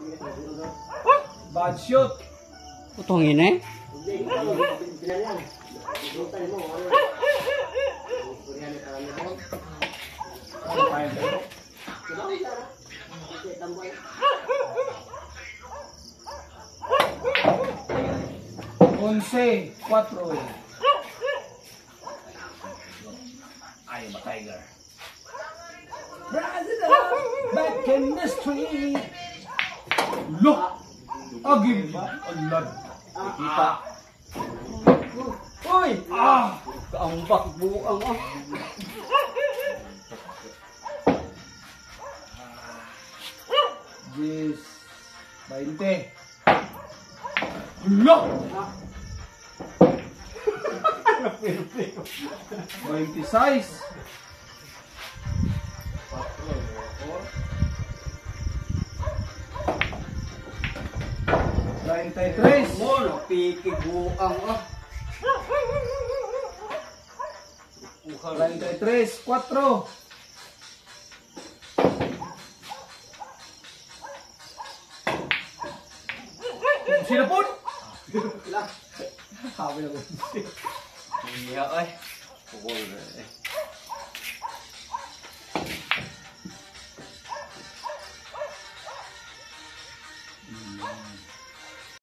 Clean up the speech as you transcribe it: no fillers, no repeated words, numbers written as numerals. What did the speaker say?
Bad shoot. Putungin eh. Once, 4. Ay, ba Tiger? Brazil, back in the street. Look! Agim! Alad! Kita. Uy! Kaambak buang ah. Yes. 20. Look! 26. 33. Mo, pikig buang ah. 33, 4. Sino po? Sabi na po. Iya ay. Pukul eh.